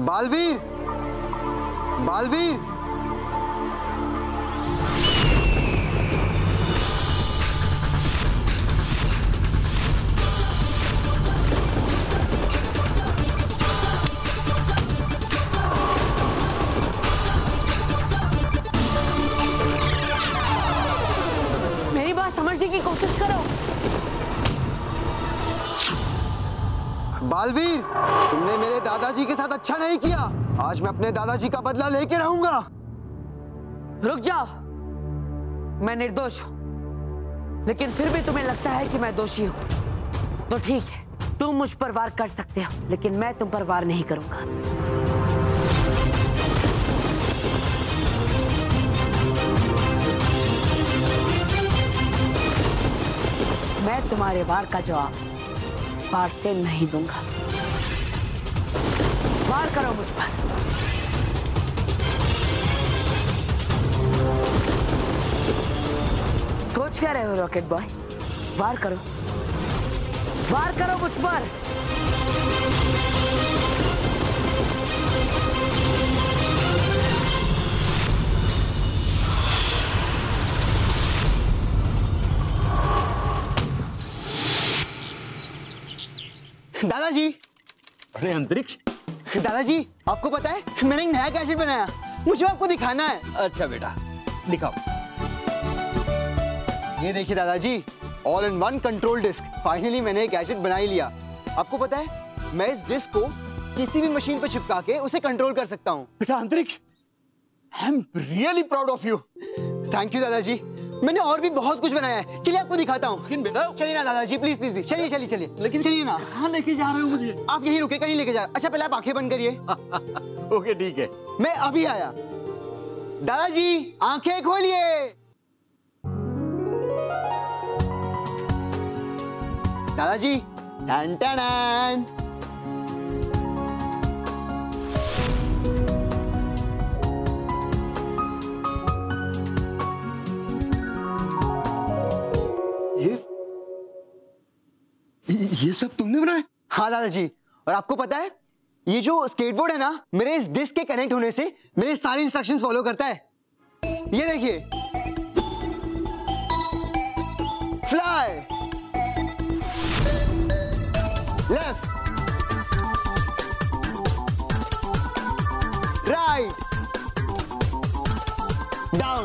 बालवीर, बालवीर, मेरी बात समझने की कोशिश करो। बालवीर, तुमने मेरे दादाजी के साथ अच्छा नहीं किया। आज मैं अपने दादाजी का बदला लेके रहूंगा। रुक जाओ, मैं निर्दोष हूं, लेकिन फिर भी तुम्हें लगता है कि मैं दोषी हूं, तो ठीक है, तुम मुझ पर वार कर सकते हो, लेकिन मैं तुम पर वार नहीं करूंगा। मैं तुम्हारे वार का जवाब वार से नहीं दूंगा। वार करो मुझ पर। सोच क्या रहे हो रॉकेट बॉय? वार करो, वार करो मुझ पर। दादाजी। अरे अंतरिक्ष। दादाजी, आपको पता है मैंने एक नया गैजेट बनाया, मुझे आपको दिखाना है। अच्छा बेटा, दिखाओ। ये देखिए दादाजी, all in one control disc. Finally मैंने एक गैजेट बना ही लिया। आपको पता है मैं इस डिस्क को किसी भी मशीन पर चिपका के उसे कंट्रोल कर सकता हूँ। बेटा Antariksh, I am really proud of you. Thank you दादाजी, मैंने और भी बहुत कुछ बनाया है। चलिए आपको दिखाता हूँ। लेकिन बेटा, चलिए ना दादाजी, प्लीज प्लीज प्लीज, चलिए चलिए चलिए। लेकिन चलिए ना। कहाँ लेके जा रहे हो मुझे? आप यहीं रुके, कहीं लेके जा रहे। अच्छा पहले आप आंखें बंद करिए। ओके ठीक है। मैं अभी आया। दादाजी आंखें खोलिए। दादाजी, टन टन। ये सब तुमने बनाया? हाँ दादाजी, और आपको पता है ये जो स्केटबोर्ड है ना, मेरे इस डिस्क के कनेक्ट होने से मेरे सारे इंस्ट्रक्शंस फॉलो करता है। ये देखिए, फ्लाई, लेफ्ट, राइट, डाउन।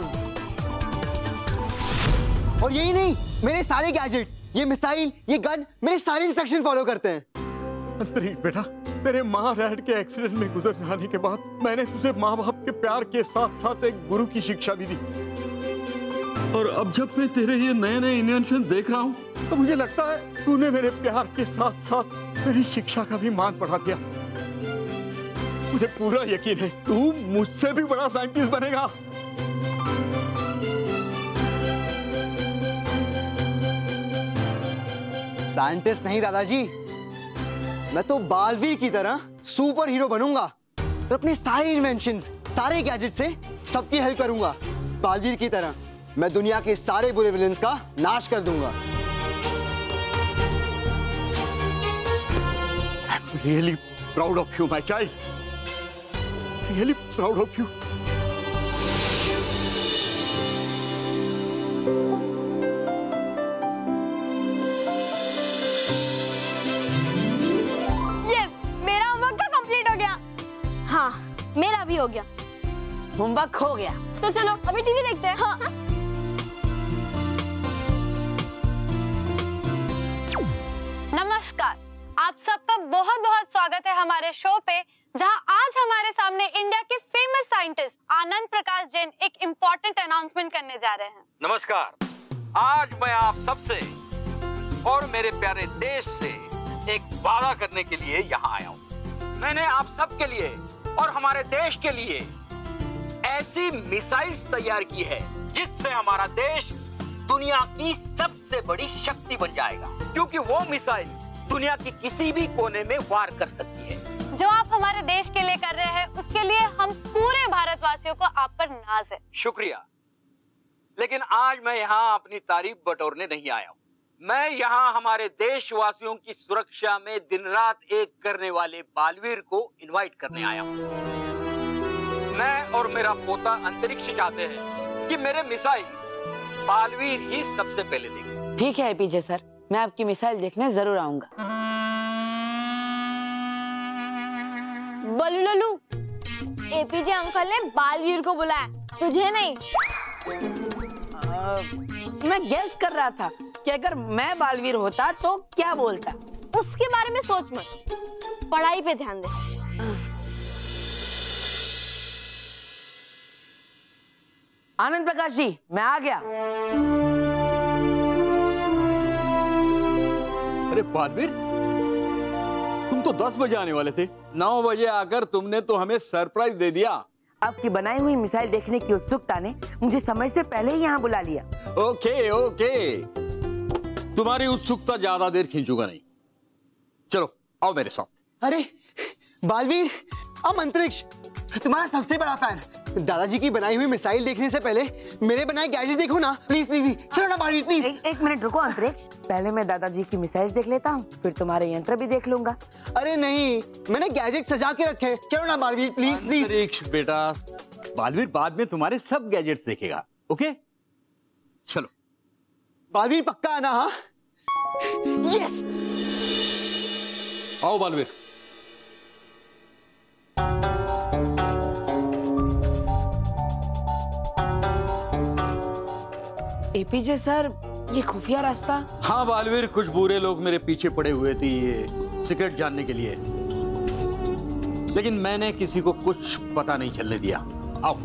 और यही नहीं, मेरे सारे गैजेट्स, ये मिसाइल, ये गन, मेरे सारे इंस्ट्रक्शन फॉलो करते हैं। अंतरिक्ष बेटा, तेरे माँ डैड के एक्सीडेंट में गुजर जाने के बाद मैंने तुझे माँ बाप के प्यार के साथ साथ एक गुरु की शिक्षा भी दी। और अब जब मैं तेरे ये नए नए इन्वेंशन देख रहा हूँ, तो मुझे लगता है तूने मेरे प्यार के साथ साथ मेरी शिक्षा का भी मान बढ़ा दिया। मुझे पूरा यकीन है तू मुझसे भी बड़ा साइंटिस्ट बनेगा। साइंटिस्ट नहीं दादाजी, मैं तो बालवीर की तरह सुपर हीरो बनूंगा और अपने सारे इन्वेंशंस, सारे गैजेट से सबकी हेल्प करूंगा। बालवीर की तरह मैं दुनिया के सारे बुरे विलेंस का नाश कर दूंगा। I'm really proud of you, my child. Really proud of you. मेरा भी हो गया। होमवर्क हो गया, तो चलो अभी टीवी देखते हैं। हाँ। नमस्कार, आप सबका बहुत बहुत स्वागत है हमारे शो पे, जहां आज हमारे सामने इंडिया के फेमस साइंटिस्ट आनंद प्रकाश जैन एक इम्पोर्टेंट अनाउंसमेंट करने जा रहे हैं। नमस्कार, आज मैं आप सबसे और मेरे प्यारे देश से एक वादा करने के लिए यहाँ आया हूँ। मैंने आप सबके लिए और हमारे देश के लिए ऐसी मिसाइल्स तैयार की है जिससे हमारा देश दुनिया की सबसे बड़ी शक्ति बन जाएगा, क्योंकि वो मिसाइल दुनिया की किसी भी कोने में वार कर सकती है। जो आप हमारे देश के लिए कर रहे हैं उसके लिए हम पूरे भारतवासियों को आप पर नाज है। शुक्रिया, लेकिन आज मैं यहाँ अपनी तारीफ बटोरने नहीं आया हूँ। मैं यहाँ हमारे देशवासियों की सुरक्षा में दिन रात एक करने वाले बालवीर को इनवाइट करने आया हूँ। मैं और मेरा पोता अंतरिक्ष चाहते हैं कि मेरे मिसाइल बालवीर ही सबसे पहले देखें। ठीक है एपीजे सर, मैं आपकी मिसाइल देखने जरूर आऊंगा। बलू लल्लू, एपीजे अंकल ने बालवीर को बुलाया, तुझे नहीं। मैं गेस कर रहा था कि अगर मैं बालवीर होता तो क्या बोलता। उसके बारे में सोच मत, पढ़ाई पे ध्यान दे। आनंद प्रकाश जी, मैं आ गया। अरे बालवीर, तुम तो 10 बजे आने वाले थे। 9 बजे आकर तुमने तो हमें सरप्राइज दे दिया। आपकी बनाई हुई मिसाइल देखने की उत्सुकता ने मुझे समय से पहले ही यहाँ बुला लिया। ओके ओके, तुम्हारी उत्सुकता ज्यादा देर खींचूंगा नहीं। चलो आओ मेरे साथ। अरे बालवीर, अब अंतरिक्ष तुम्हारा सबसे बड़ा फैन। दादाजी की बनाई हुई मिसाइल देखने से पहले मेरे बनाए गैजेट्स देखो ना, प्लीज प्लीज। चलो ना बालवीर प्लीज। एक मिनट रुको अंतरिक्ष, पहले मैं दादाजी की मिसाइल देख लेता हूँ, फिर तुम्हारे यंत्र भी देख लूंगा। अरे नहीं, मैंने गैजेट सजा के रखे। चलो ना बालवीर प्लीज प्लीज। अंतरिक्ष बेटा, बालवीर बाद में तुम्हारे सब गैजेट्स देखेगा। ओके चलो। बालवीर पक्का आना। हाँ यस। आओ बालवीर। एपीजे सर, ये खुफिया रास्ता? हाँ बालवीर, कुछ बुरे लोग मेरे पीछे पड़े हुए थे ये सीक्रेट जानने के लिए, लेकिन मैंने किसी को कुछ पता नहीं चलने दिया। आओ।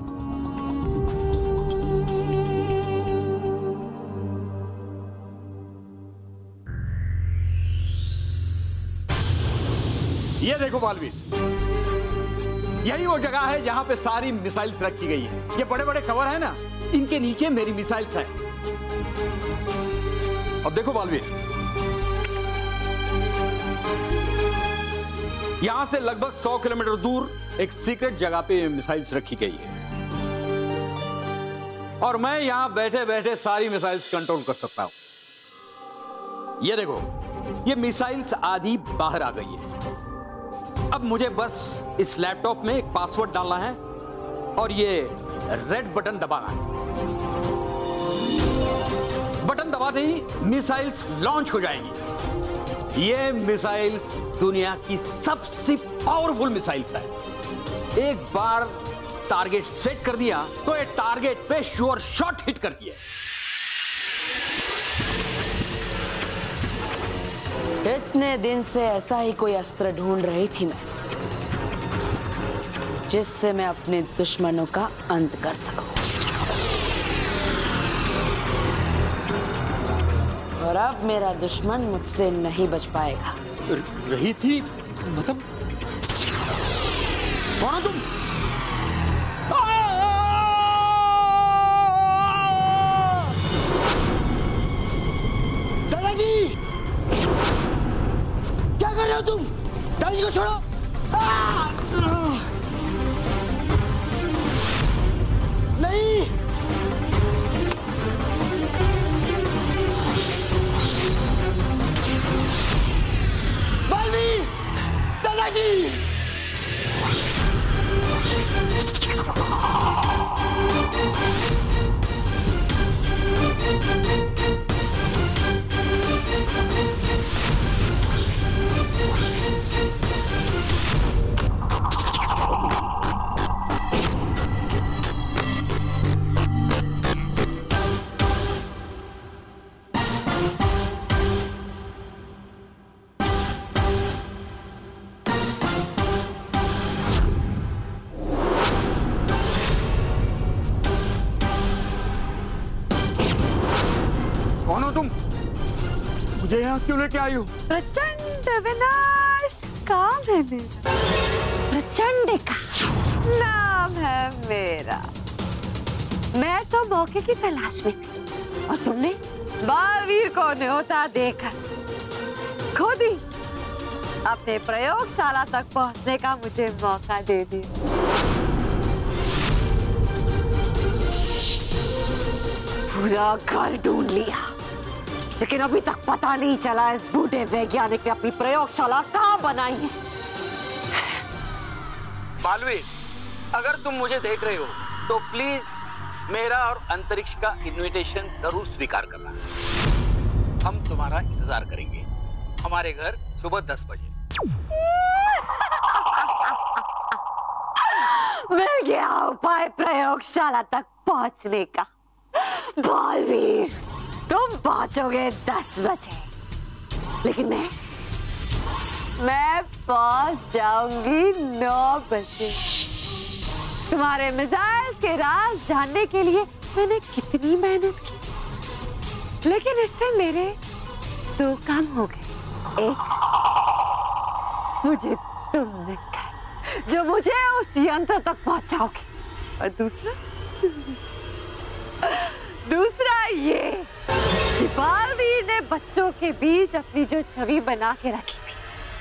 ये देखो बालवीर, यही वो जगह है जहां पे सारी मिसाइल्स रखी गई है। ये बड़े बड़े कवर है ना, इनके नीचे मेरी मिसाइल्स है। अब देखो बालवीर, यहां से लगभग 100 किलोमीटर दूर एक सीक्रेट जगह पे मिसाइल्स रखी गई है, और मैं यहां बैठे बैठे सारी मिसाइल्स कंट्रोल कर सकता हूं। ये देखो, ये मिसाइल्स आधी बाहर आ गई है। अब मुझे बस इस लैपटॉप में एक पासवर्ड डालना है और ये रेड बटन दबाना है। बटन दबाते ही मिसाइल्स लॉन्च हो जाएंगी। ये मिसाइल्स दुनिया की सबसे पावरफुल मिसाइल्स है। एक बार टारगेट सेट कर दिया तो ये टारगेट पे श्योर शॉट हिट करती है। इतने दिन से ऐसा ही कोई अस्त्र ढूंढ रही थी मैं, जिससे मैं अपने दुश्मनों का अंत कर सकूं। और अब मेरा दुश्मन मुझसे नहीं बच पाएगा। रही थी मतलब? कौन हो तुम? दादाजी, क्या कर रहे हो तुम? दादाजी को छोड़ो। नहीं, बालवीर, दादाजी। कौन हो तुम? मुझे यहाँ क्यों लेके आई हो? प्रचंड विनाश काम है मेरा, प्रचंडिका नाम है मेरा। मैं तो मौके की तलाश में थी और तुमने बालवीर को न्योता देकर खुद ही अपने प्रयोगशाला तक पहुंचने का मुझे मौका दे दिया। पूरा घर ढूंढ लिया, लेकिन अभी तक पता नहीं चला इस बूढ़े वैज्ञानिक ने अपनी प्रयोगशाला कहाँ बनाई है। बालवीर, अगर तुम मुझे देख रहे हो तो प्लीज मेरा और अंतरिक्ष का इनविटेशन जरूर स्वीकार करना। हम तुम्हारा इंतजार करेंगे हमारे घर सुबह 10 बजे। मिल गया उपाय प्रयोगशाला तक पहुंचने का। बालवीर, तुम पहुंचोगे 10 बजे, लेकिन मैं पहुंच जाऊंगी 9 बजे। तुम्हारे मिजाइल्स के राज जानने के लिए मैंने कितनी मेहनत की, लेकिन इससे मेरे 2 काम हो गए। एक, मुझे तुम मिल गए जो मुझे उस यंत्र तक पहुंचाओगे, और दूसरा ये कि बालवीर ने बच्चों के बीच अपनी जो छवि बना के रखी थी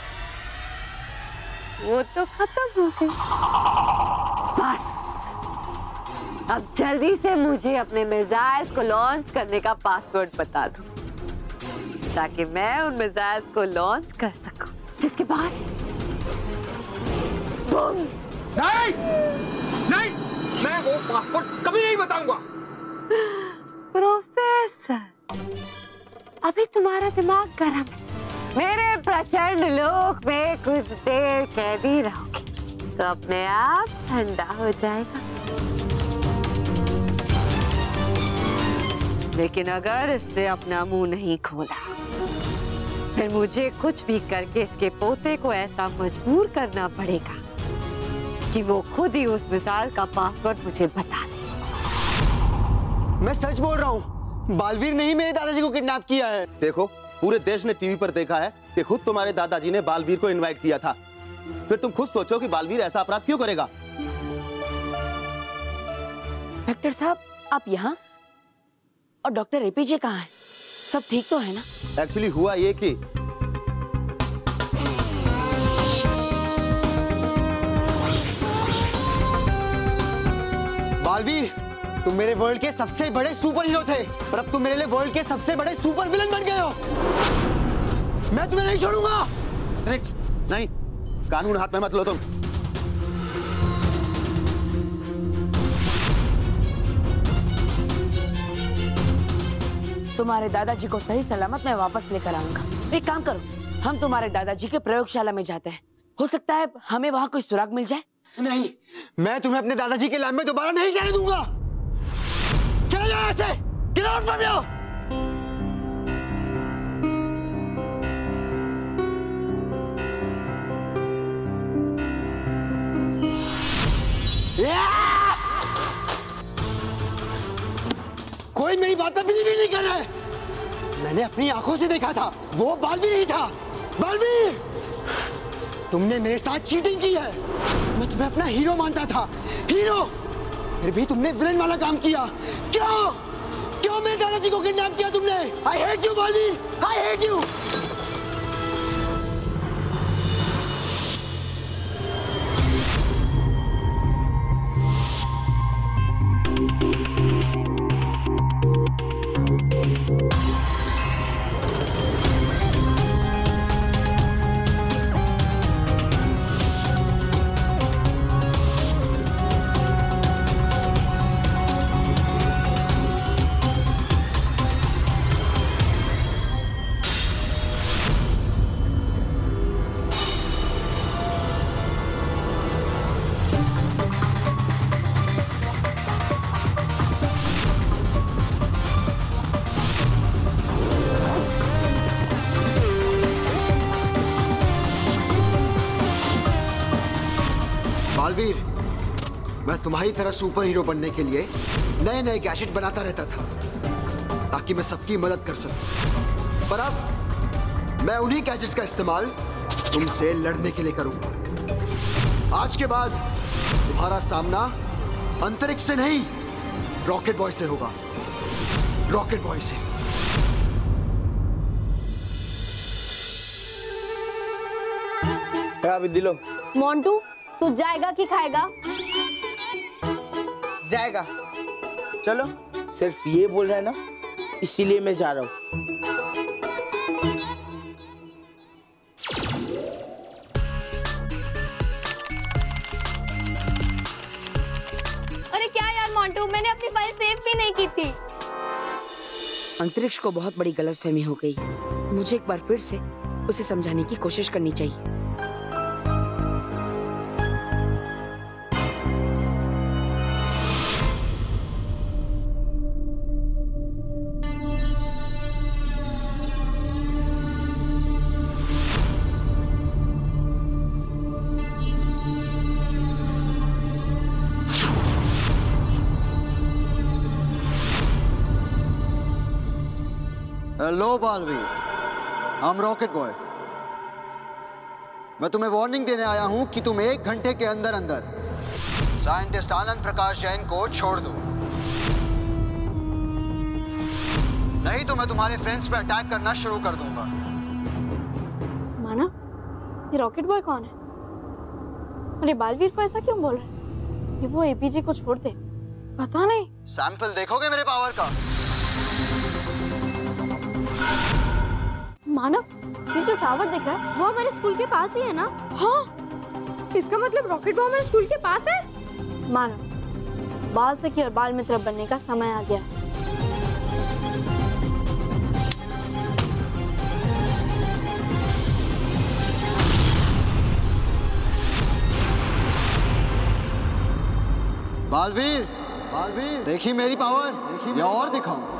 वो तो खत्म हो गई। बस अब जल्दी से मुझे अपने मिसाइल्स को लॉन्च करने का पासवर्ड बता दो, ताकि मैं उन मिसाइल्स को लॉन्च कर सकूं, जिसके बाद बूम। नहीं, नहीं, मैं वो पासवर्ड कभी नहीं बताऊंगा। प्रोफेसर, अभी तुम्हारा दिमाग गर्म है। मेरे प्रचंड लोक में कुछ देर कैदी रहोगे तो अपने आप ठंडा हो जाएगा, लेकिन अगर इसने अपना मुंह नहीं खोला फिर मुझे कुछ भी करके इसके पोते को ऐसा मजबूर करना पड़ेगा कि वो खुद ही उस मिसाइल का पासवर्ड मुझे बता दे। मैं सच बोल रहा हूँ, बालवीर ने ही मेरे दादाजी को किडनैप किया है। देखो, पूरे देश ने टीवी पर देखा है कि खुद तुम्हारे दादाजी ने बालवीर को इनवाइट किया था। फिर तुम खुद सोचो कि बालवीर ऐसा अपराध क्यों करेगा। इंस्पेक्टर साहब, आप यहाँ? और डॉक्टर एपीजे कहाँ है? सब ठीक तो है ना? एक्चुअली हुआ ये कि बालवीर, तुम मेरे वर्ल्ड के सबसे बड़े सुपर हीरो थे, और अब तुम मेरे लिए वर्ल्ड के सबसे बड़े सुपर विलन बन गए हो। मैं तुम्हें नहीं छोड़ूंगा। नहीं, कानून हाथ में मत लो तुम। तुम्हारे दादाजी को सही सलामत मैं वापस लेकर आऊंगा। एक काम करो, हम तुम्हारे दादाजी के प्रयोगशाला में जाते हैं, हो सकता है हमें वहां कोई सुराग मिल जाए। नहीं, मैं तुम्हें अपने दादाजी के लैब में दोबारा नहीं जाने दूंगा। चले जाओ यहाँ से। Get out from here! कोई मेरी बात पर बिलीव नहीं कर रहा है। मैंने अपनी आंखों से देखा था, वो बालवीर ही था। बालवीर, तुमने मेरे साथ चीटिंग की है। मैं तुम्हें अपना हीरो मानता था, हीरो, फिर भी तुमने विलन वाला काम किया। क्यों? क्यों मेरे दादाजी को किडनैप किया तुमने? I hate you, Baalveer, I hate you। Baalveer, मैं तुम्हारी तरह सुपर हीरो बनने के लिए नए नए गैजेट बनाता रहता था ताकि मैं सबकी मदद कर सकूं। पर अब मैं उन्हीं गैजेट्स का इस्तेमाल तुमसे लड़ने के लिए करूंगा। आज के बाद तुम्हारा सामना अंतरिक्ष से नहीं, रॉकेट बॉय से होगा। रॉकेट बॉय से। क्या विधि लो? मोंटू, तू जाएगा कि खाएगा? जाएगा। चलो, सिर्फ ये बोल रहा है ना इसीलिए मैं जा रहा हूँ। अरे क्या यार मोंटू, मैंने अपनी फाइल सेव भी नहीं की थी। अंतरिक्ष को बहुत बड़ी गलतफहमी हो गई। मुझे एक बार फिर से उसे समझाने की कोशिश करनी चाहिए। Hello Baalveer, I'm rocket boy. मैं तुम्हें वार्निंग देने आया हूं कि तुम 1 घंटे के अंदर अंदर साइंटिस्ट आनंद प्रकाश जैन को छोड़ दो, नहीं तो मैं तुम्हारे फ्रेंड्स पे अटैक करना शुरू कर दूंगा। मानव, ये रॉकेट बॉय कौन है? अरे बालवीर को ऐसा क्यों बोल रहे हैं? ये वो एपीजे को छोड़ दे। पता नहीं। सैंपल देखोगे मेरे पावर का? मानव, ये जो टावर दिख रहा है वो हमारे स्कूल के पास ही है ना? हाँ, इसका मतलब रॉकेट बॉय हमारे स्कूल के पास है। मानव, बाल सखी और बाल मित्र बनने का समय आ गया। बालवीर, बालवीर, देखी मेरी पावर, देखी या और दिखाऊं?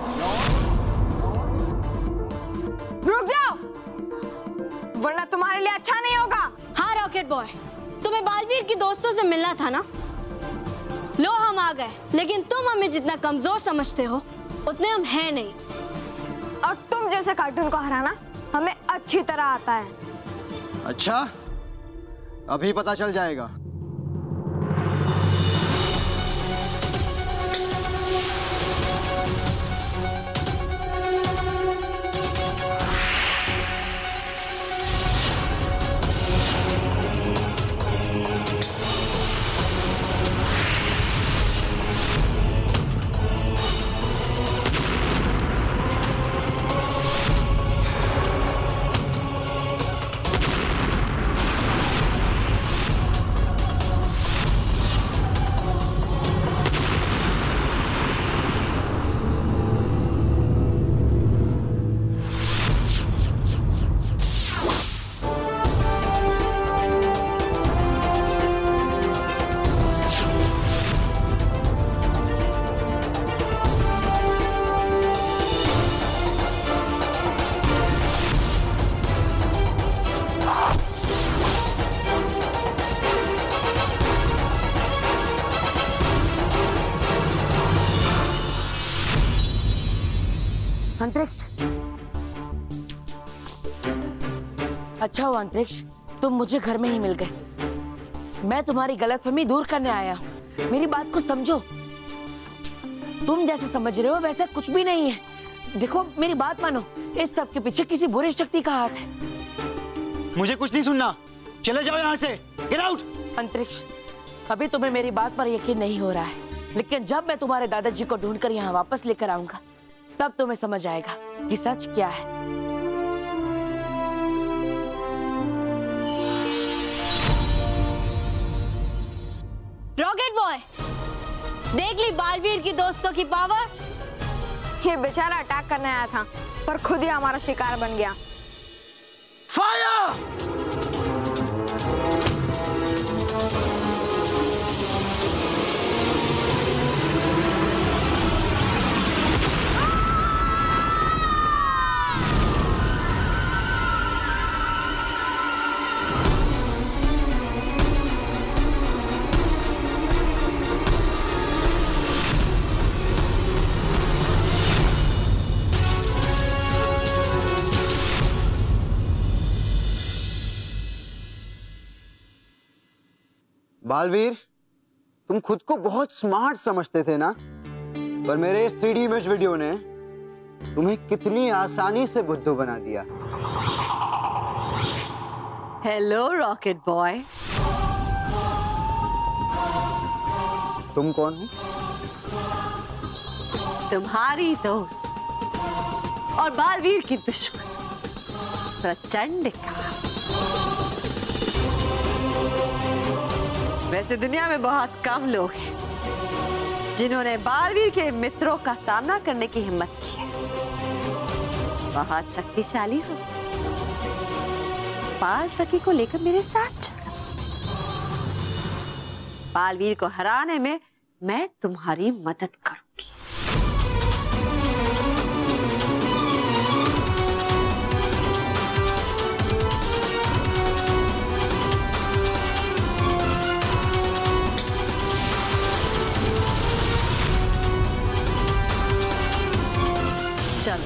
रुक जाओ, वरना तुम्हारे लिए अच्छा नहीं होगा। हाँ रॉकेट बॉय, तुम्हें बालवीर की दोस्तों से मिलना था ना? लो हम आ गए, लेकिन तुम हमें जितना कमजोर समझते हो उतने हम हैं नहीं। और तुम जैसे कार्टून को हराना हमें अच्छी तरह आता है। अच्छा, अभी पता चल जाएगा। अंतरिक्ष, अच्छा हुआ अंतरिक्ष, तुम मुझे घर में ही मिल गए। मैं तुम्हारी गलतफहमी दूर करने आया हूँ। मेरी बात को समझो। तुम जैसे समझ रहे हो वैसा कुछ भी नहीं है। देखो मेरी बात मानो, इस सब के पीछे किसी बुरी शक्ति का हाथ है। मुझे कुछ नहीं सुनना, चले जाओ यहाँ से, गेट आउट। अंतरिक्ष, अभी तुम्हें मेरी बात पर यकीन नहीं हो रहा है, लेकिन जब मैं तुम्हारे दादाजी को ढूंढकर यहाँ वापस लेकर आऊंगा तब तुम्हें समझ आएगा कि सच क्या है। रॉकेट बॉय, देख ली बालवीर की दोस्तों की पावर। ये बेचारा अटैक करने आया था पर खुद ही हमारा शिकार बन गया। फायर! बालवीर, तुम खुद को बहुत स्मार्ट समझते थे ना, पर मेरे इस 3D इमेज वीडियो ने तुम्हें कितनी आसानी से बुद्धू बना दिया। Hello rocket boy. तुम कौन हो? तुम्हारी दोस्त और बालवीर की दुश्मन प्रचंडिका। वैसे दुनिया में बहुत कम लोग हैं जिन्होंने बालवीर के मित्रों का सामना करने की हिम्मत की है। बहुत शक्तिशाली हो। बाल सखी को लेकर मेरे साथ चलो। बालवीर को हराने में मैं तुम्हारी मदद करूंगी। चलो।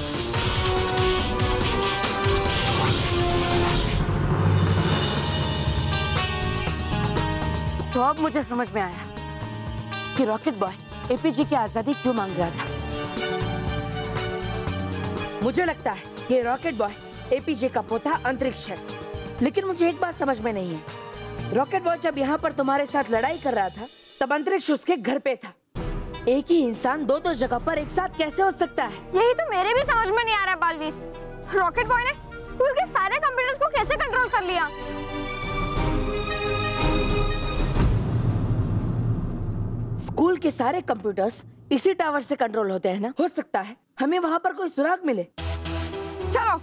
तो अब मुझे समझ में आया कि रॉकेट बॉय एपीजे की आजादी क्यों मांग रहा था। मुझे लगता है कि रॉकेट बॉय एपीजे का पोता अंतरिक्ष है, लेकिन मुझे एक बात समझ में नहीं है। रॉकेट बॉय जब यहाँ पर तुम्हारे साथ लड़ाई कर रहा था तब अंतरिक्ष उसके घर पे था। एक ही इंसान दो जगह पर एक साथ कैसे हो सकता है? यही तो मेरे भी समझ में नहीं आ रहा बालवीर। रॉकेट बॉय ने स्कूल के सारे कंप्यूटर्स को कैसे कंट्रोल कर लिया? स्कूल के सारे कंप्यूटर्स इसी टावर से कंट्रोल होते हैं ना? हो सकता है हमें वहाँ पर कोई सुराग मिले। चलो।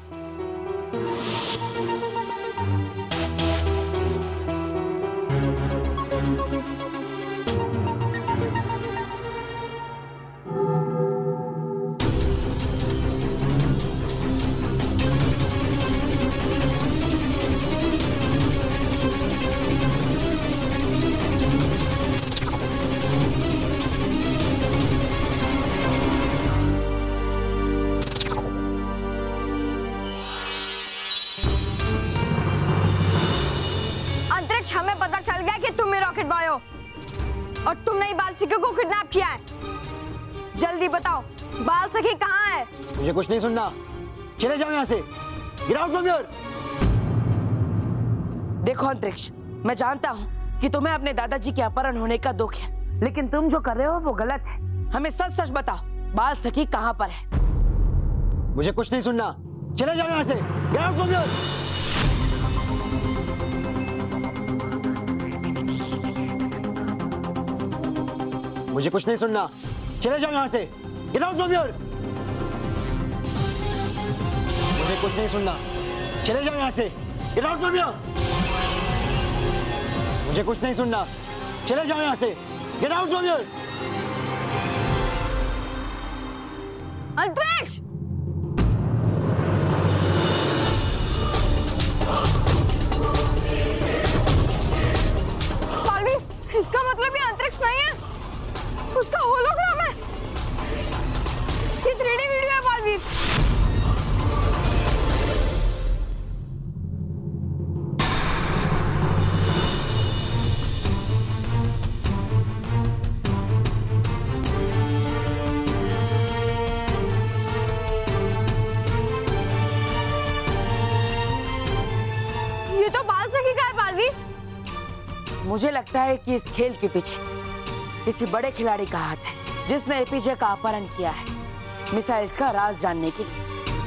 हमें पता चल गया कि तुम ही रॉकेट बॉय हो और तुमने ही बाल सखी को किडनैप किया है। जल्दी बताओ बाल सखी कहाँ है? मुझे कुछ नहीं सुनना, चले जाओ यहाँ से। Get out from here. देखो अंतरिक्ष, मैं जानता हूँ कि तुम्हें अपने दादाजी के अपहरण होने का दुख है, लेकिन तुम जो कर रहे हो वो गलत है। हमें सच सच बताओ बाल सखी कहाँ पर है? मुझे कुछ नहीं सुनना, चले जाओ यहाँ से। Get out from here. मुझे कुछ नहीं सुनना, चले जाओ यहाँ से। Get out from here. मुझे कुछ नहीं सुनना, चले जाओ यहाँ से। Get out from here. मुझे कुछ नहीं सुनना, चले जाओ यहाँ से। Get out from here. Antariksh! Baalveer, इसका मतलब ये अंतरिक्ष नहीं है, उसका होलोग्राम है। ये 3D वीडियो है बालवीर। ये तो बाल सखी का है बालवीर। मुझे लगता है कि इस खेल के पीछे किसी बड़े खिलाड़ी का हाथ है, जिसने एपीजे का अपहरण किया है मिसाइल्स का राज जानने के लिए।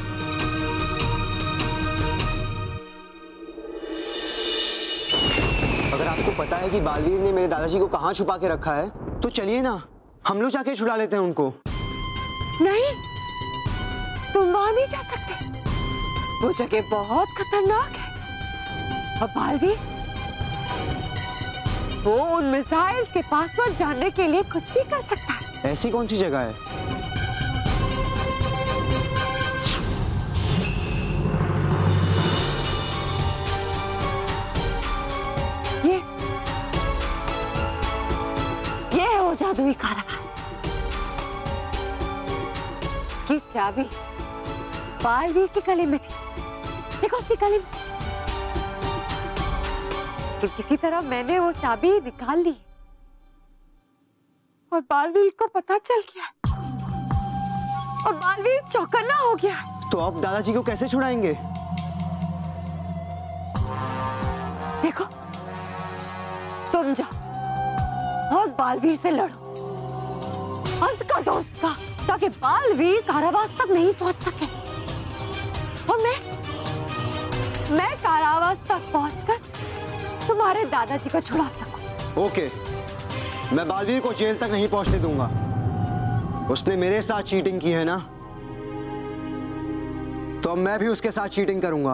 अगर आपको पता है कि बालवीर ने मेरे दादाजी को कहाँ छुपा के रखा है तो चलिए ना, हम लोग जाके छुड़ा लेते हैं उनको। नहीं, तुम वहां नहीं जा सकते, वो जगह बहुत खतरनाक है। और बालवीर, वो उन मिसाइल्स के पासवर्ड जानने के लिए कुछ भी कर सकता है। ऐसी कौन सी जगह है? ये है वो जादुई कारावास। इसकी चाबी बालवीर की गले में थी। देखो उसकी गले में। तो किसी तरह मैंने वो चाबी निकाल ली और बालवीर को पता चल गया और बालवीर चौकन्ना हो गया। तो आप दादाजी को कैसे छुड़ाएंगे? देखो, तुम जाओ और बालवीर से लड़ो, अंत कर दो उसका। ताकि बालवीर कारावास तक नहीं पहुंच सके और मैं कारावास तक पहुंचकर तुम्हारे दादाजी को छुड़ा सकूं। ओके, मैं बालवीर को जेल तक नहीं पहुंचने दूंगा। उसने मेरे साथ चीटिंग की है ना, तो अब मैं भी उसके साथ चीटिंग करूंगा।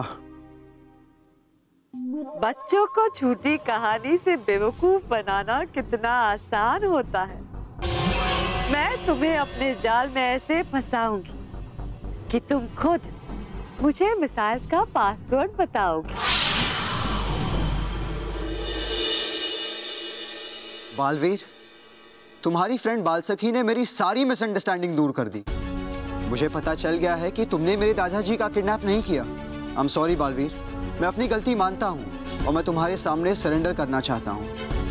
बच्चों को झूठी कहानी से बेवकूफ बनाना कितना आसान होता है। मैं तुम्हें अपने जाल में ऐसे फंसाऊंगी कि तुम खुद मुझे मिसाइल्स का पासवर्ड बताओगे। बालवीर, तुम्हारी फ्रेंड बालसखी ने मेरी सारी मिसअंडरस्टैंडिंग दूर कर दी। मुझे पता चल गया है कि तुमने मेरे दादाजी का किडनैप नहीं किया। आई एम सॉरी बालवीर, मैं अपनी गलती मानता हूं और मैं तुम्हारे सामने सरेंडर करना चाहता हूं।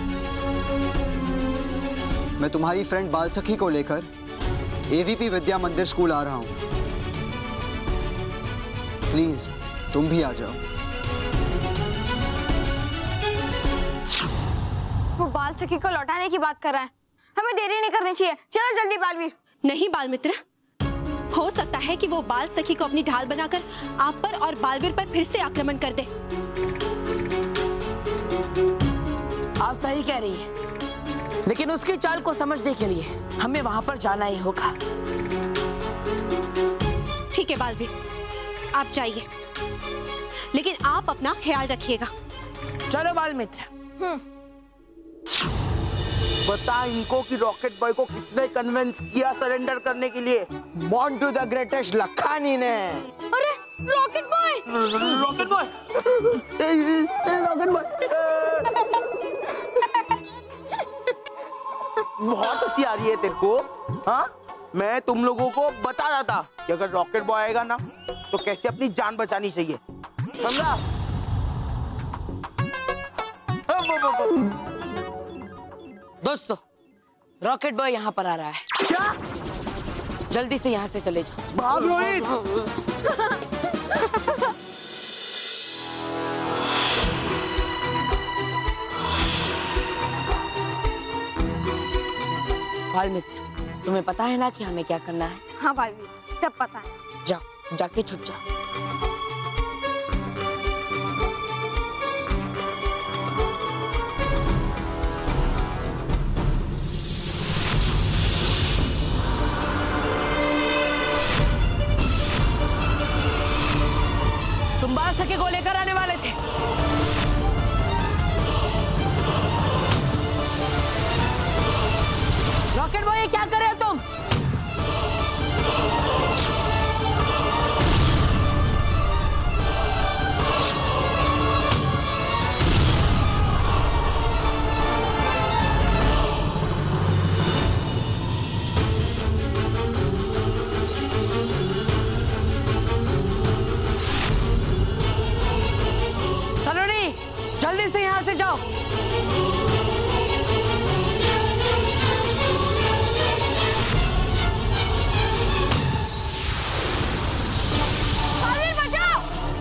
मैं तुम्हारी फ्रेंड बालसखी को लेकर एवीपी विद्या मंदिर स्कूल आ रहा हूं। प्लीज तुम भी आ जाओ। वो बालसखी को लौटाने की बात कर रहा है, हमें देरी नहीं करनी चाहिए। चलो जल्दी बालवीर। नहीं बालमित्र, हो सकता है कि वो बाल सखी को अपनी ढाल बनाकर आप पर और बालवीर पर फिर से आक्रमण कर दे। आप सही कह रही हैं, लेकिन उसकी चाल को समझने के लिए हमें वहां पर जाना ही होगा। ठीक है बालवीर, आप जाइए, लेकिन आप अपना ख्याल रखिएगा। चलो बाल मित्र। बता इनको कि रॉकेट बॉय को किसने कन्विंस किया सरेंडर करने के लिए? Born to the greatest Lakhani ने। अरे rocket boy! Rocket boy! Rocket boy! बहुत हंसी आ रही है तेरे को, हाँ? मैं तुम लोगों को बता रहा था कि अगर रॉकेट बॉय आएगा ना तो कैसे अपनी जान बचानी चाहिए, समझा? दोस्तों, रॉकेट बॉय यहाँ पर आ रहा है। क्या? जल्दी से यहाँ से चले जाओ। भाग रोहित! बाल मित्र, तुम्हें पता है ना कि हमें क्या करना है? हाँ बालवीर, सब पता है। जाओ, जाके छुप जाओ। तुम बाल सखी को लेकर आने वाले थे। रॉकेट बॉय, क्या कर रहे हो तुम? सलोनी, जल्दी से यहां से जाओ। बालवीर बचाओ!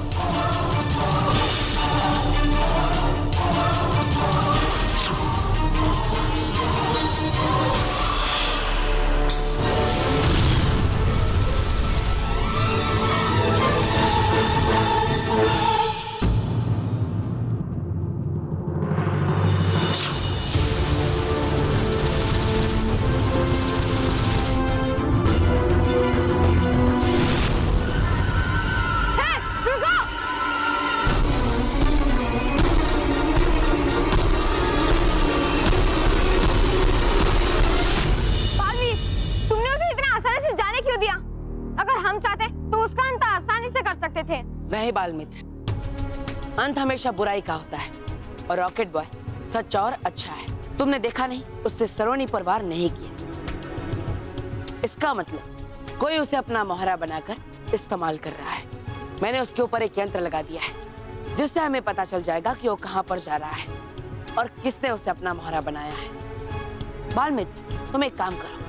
नहीं बाल मित्र, अंत हमेशा बुराई का होता है और रॉकेट बॉय सच्चा और अच्छा है। तुमने देखा नहीं, उससे सरोनी पर वार नहीं किया। इसका मतलब कोई उसे अपना मोहरा बनाकर इस्तेमाल कर रहा है। मैंने उसके ऊपर एक यंत्र लगा दिया है जिससे हमें पता चल जाएगा कि वो कहां पर जा रहा है और किसने उसे अपना मोहरा बनाया है। बाल मित्र, तुम एक काम करो,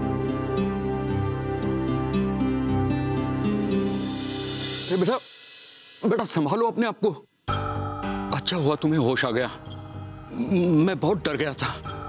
बेटा बेटा संभालो अपने आप को। अच्छा हुआ तुम्हें होश आ गया, मैं बहुत डर गया था।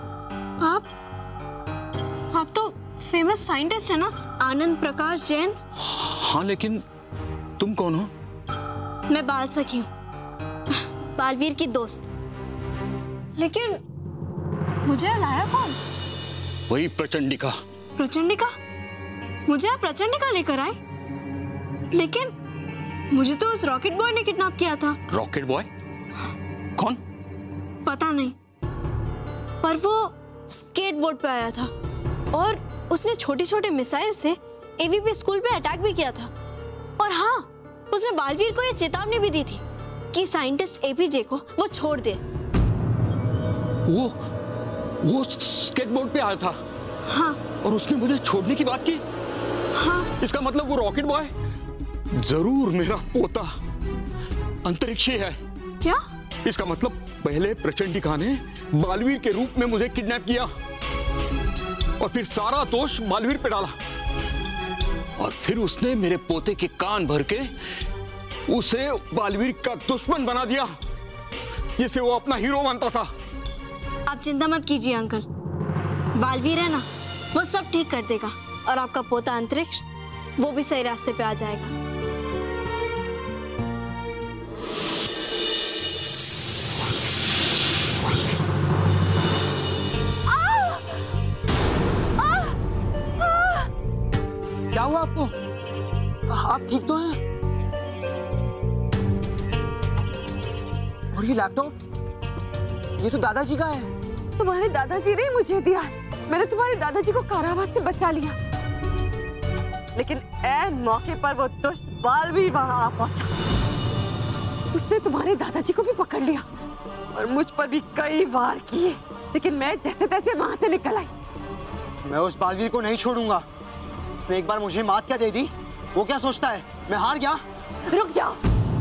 आप तो फेमस साइंटिस्ट है ना, आनंद प्रकाश जैन। हाँ, लेकिन तुम कौन हो? मैं बाल सखी हूँ, बालवीर की दोस्त। लेकिन मुझे लाया कौन? वही प्रचंडिका। प्रचंडिका? मुझे आप प्रचंडिका लेकर आए? लेकिन मुझे तो उस रॉकेट बॉय ने किडनैप किया था। Rocket boy? कौन? पता नहीं, पर वो स्केटबोर्ड पे आया था और उसने छोटे छोटे मिसाइल से एवीपी स्कूल पे अटैक भी किया था। और हाँ, उसने बालवीर को ये चेतावनी भी दी थी कि साइंटिस्ट एपीजे को वो छोड़ दे। वो स्केटबोर्ड पे आया था? हाँ। और उसने मुझे छोड़ने की बात की? हाँ। इसका मतलब वो रॉकेट बॉय जरूर मेरा पोता अंतरिक्ष है। क्या? इसका मतलब पहले प्रचंडिका ने बालवीर के रूप में मुझे किडनैप किया और फिर सारा दोष बालवीर पे डाला और फिर उसने मेरे पोते के कान भर के उसे बालवीर का दुश्मन बना दिया, जिसे वो अपना हीरो मानता था। आप चिंता मत कीजिए अंकल, बालवीर है ना, वो सब ठीक कर देगा और आपका पोता अंतरिक्ष वो भी सही रास्ते पे आ जाएगा। क्या हुआ आपको? आप ठीक तो हैं? और ये लैपटॉप, ये तो दादाजी का है। तुम्हारे दादाजी ने मुझे दिया, मैंने तुम्हारे दादाजी को कारावास से बचा लिया, लेकिन ऐन मौके पर वो दुष्ट बालवीर वहां आ पहुंचा। उसने तुम्हारे दादाजी को भी पकड़ लिया और मुझ पर भी कई वार किए, लेकिन मैं जैसे तैसे वहां से निकल आई। मैं उस बालवीर को नहीं छोड़ूंगा। उसने एक बार मुझे मात क्या दे दी, वो क्या सोचता है मैं हार गया? रुक जाओ,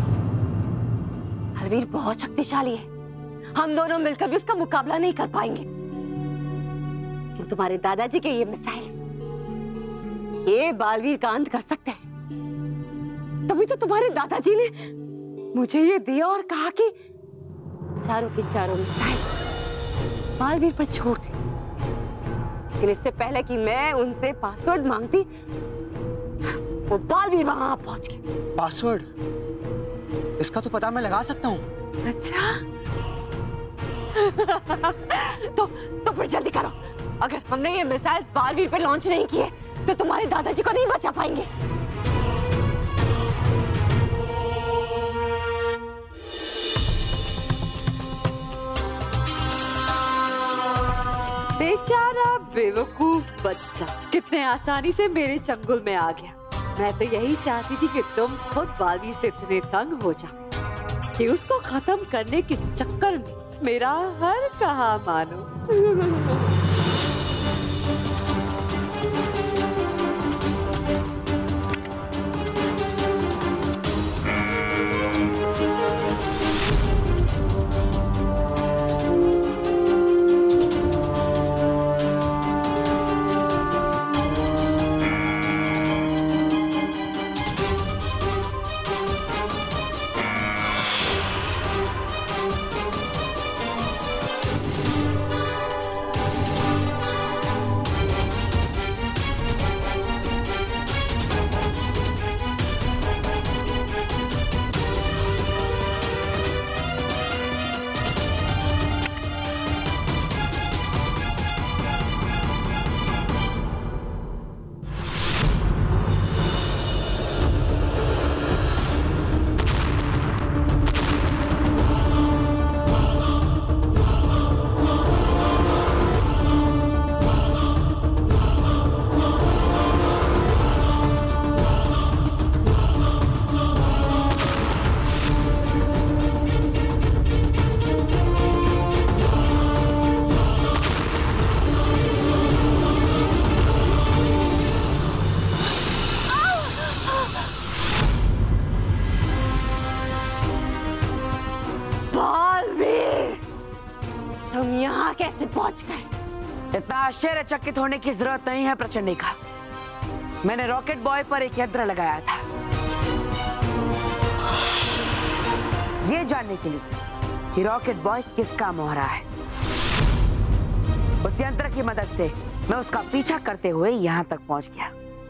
बालवीर बहुत शक्तिशाली है, हम दोनों मिलकर भी उसका मुकाबला नहीं कर पाएंगे। तो तुम्हारे दादाजी के ये मिसाइल्स ये बालवीर का अंत कर सकते हैं। तभी तो तुम्हारे दादाजी ने मुझे ये दिया और कहा कि चारों की चारों मिसाइल बालवीर पर छोड़ दे। लेकिन इससे पहले कि मैं उनसे पासवर्ड मांगती, वो बालवीर वहां पहुंच गए। पासवर्ड? इसका तो पता मैं लगा सकता हूँ। अच्छा तो फिर जल्दी करो, अगर हमने ये मिसाइल्स बालवीर पे लॉन्च नहीं किए तो तुम्हारे दादाजी को नहीं बचा पाएंगे। बेचारा बेवकूफ बच्चा कितने आसानी से मेरे चंगुल में आ गया। मैं तो यही चाहती थी कि तुम खुद बालवीर से इतने तंग हो जाओ कि उसको खत्म करने के चक्कर में मेरा हर कहा मानो। तुम यहाँ कैसे पहुंच गए? इतना आश्चर्यचकित होने की जरूरत नहीं है प्रचंडिका। मैंने रॉकेट बॉय पर एक यंत्र लगाया था ये जानने के लिए कि रॉकेट बॉय किस काम हो रहा है। उस यंत्र की मदद से मैं उसका पीछा करते हुए यहाँ तक पहुंच गया।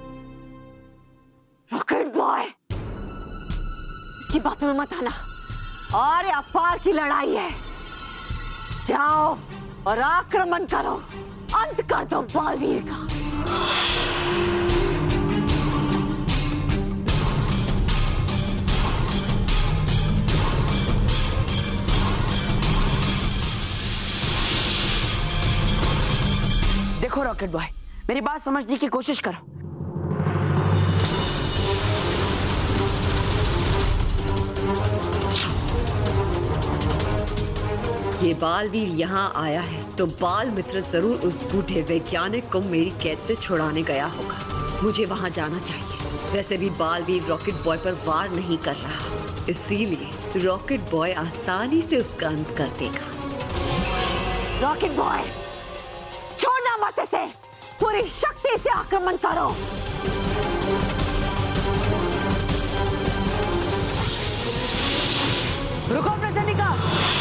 रॉकेट बॉय, इसकी बातों में मत आना। और ये अपार की लड़ाई है। जाओ और आक्रमण करो, अंत कर दो बालवीर का। देखो रॉकेट बॉय, मेरी बात समझने की कोशिश करो। ये बालवीर यहाँ आया है तो बाल मित्र जरूर उस बूढ़े वैज्ञानिक को मेरी कैद से छुड़ाने गया होगा। मुझे वहाँ जाना चाहिए। वैसे भी बालवीर रॉकेट बॉय पर वार नहीं कर रहा, इसीलिए रॉकेट बॉय आसानी से उसका अंत कर देगा। रॉकेट बॉय, छोड़ना मत इसे, पूरी शक्ति से आक्रमण करो। रुको प्रचंडिका।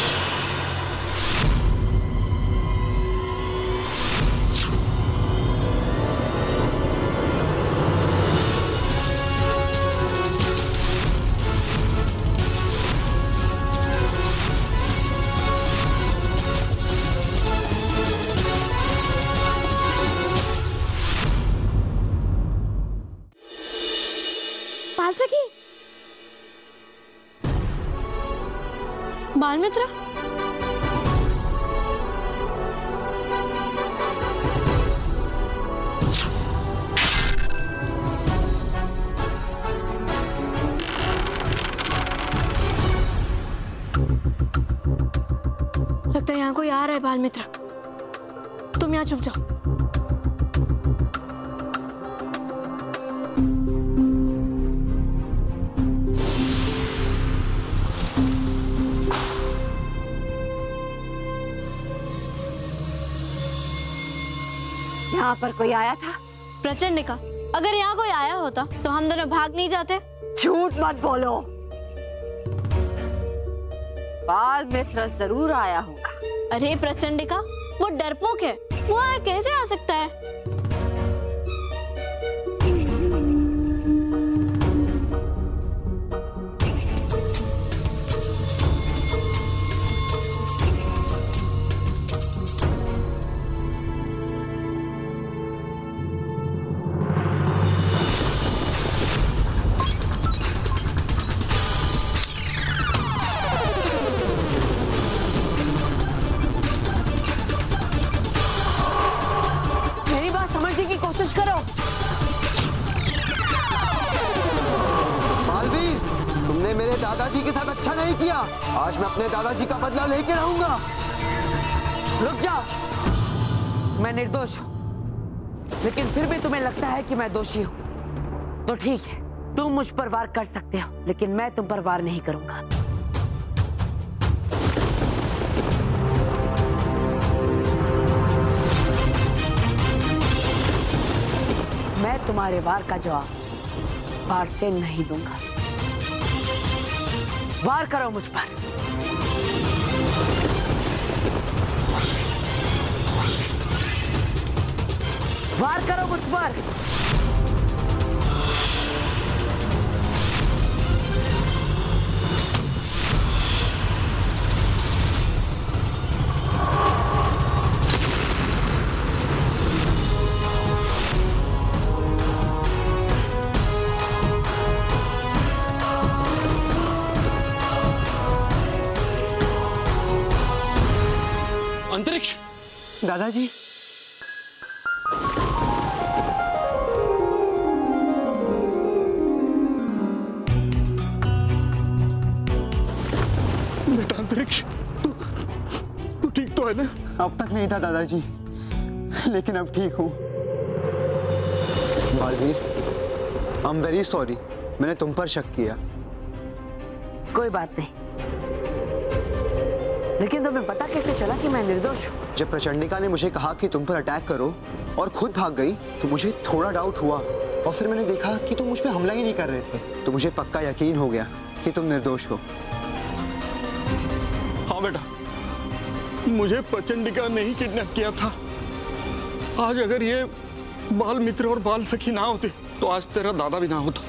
बाल मित्र, लगता है यहाँ कोई आ रहा है। बाल मित्र, तुम यहाँ छुप जाओ। यहाँ पर कोई आया था? प्रचंडिका, अगर यहाँ कोई आया होता तो हम दोनों भाग नहीं जाते। झूठ मत बोलो, बाल मित्र जरूर आया होगा। अरे प्रचंडिका, वो डरपोक है, वो कैसे आ सकता है? कोशिश करो। बालवीर, तुमने मेरे दादाजी के साथ अच्छा नहीं किया। आज मैं अपने दादाजी का बदला लेके रहूंगा। रुक जाओ। मैं निर्दोष हूं, लेकिन फिर भी तुम्हें लगता है कि मैं दोषी हूं, तो ठीक है, तुम मुझ पर वार कर सकते हो, लेकिन मैं तुम पर वार नहीं करूंगा। मैं तुम्हारे वार का जवाब वार से नहीं दूंगा। वार करो मुझ पर। वार करो मुझ पर। अंतरिक्ष, दादाजी, बेटा अंतरिक्ष, तू ठीक तो है ना? अब तक नहीं था दादाजी, लेकिन अब ठीक हूँ। Baalveer, I am very sorry, मैंने तुम पर शक किया। कोई बात नहीं, लेकिन तुम्हें पता कैसे चला कि मैं निर्दोष हूँ? जब प्रचंडिका ने मुझे कहा कि तुम पर अटैक करो और खुद भाग गई, तो मुझे थोड़ा डाउट हुआ, और फिर मैंने देखा कि तुम मुझ पे हमला ही नहीं कर रहे थे, तो मुझे पक्का यकीन हो गया कि तुम निर्दोष हो। बेटा, मुझे प्रचंडिका ने ही किडनैप किया था। आज अगर ये बाल मित्र और बाल सखी ना होते तो आज तेरा दादा भी ना होता।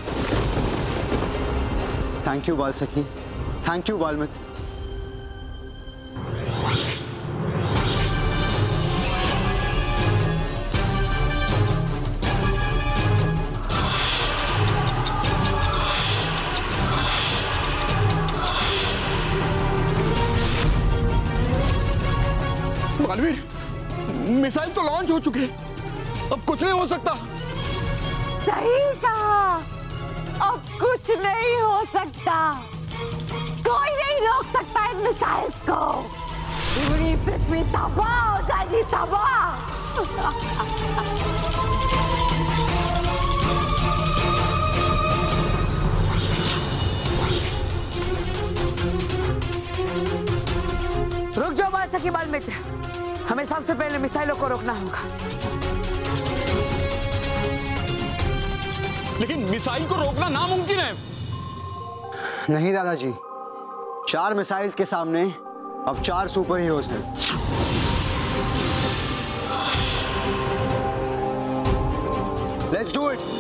थैंक यू बाल सखी, थैंक यू बाल मित्र। बालवीर, मिसाइल तो लॉन्च हो चुके, अब कुछ नहीं हो सकता। सही कहा, अब कुछ नहीं हो सकता। कोई नहीं रोक सकता इन मिसाइल्स को। पूरी पृथ्वी तबाह हो जाएगी, तबाह। रुक जाओ बाल सखी बाल मित्र, हमें सबसे पहले मिसाइलों को रोकना होगा। लेकिन मिसाइल को रोकना नामुमकिन है। नहीं दादाजी, 4 मिसाइल्स के सामने अब 4 सुपर हीरोज हैं। Let's do it.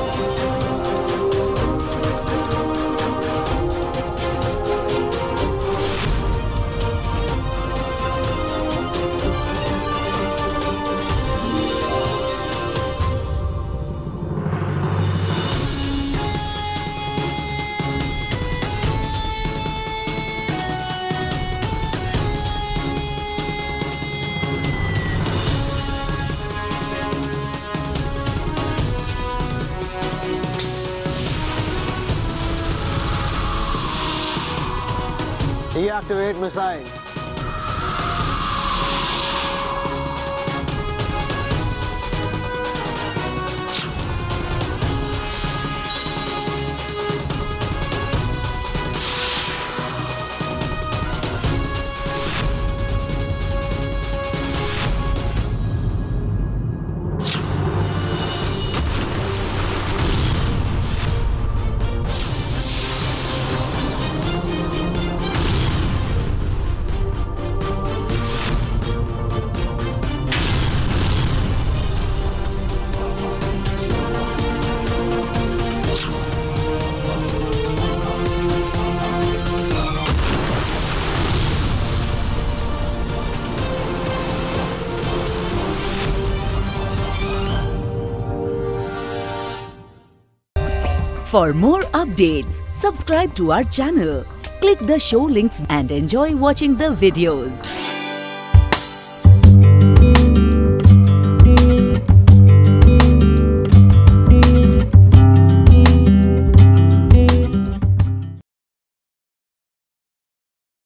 Deactivate missile. For more updates, subscribe to our channel, click the show links and enjoy watching the videos.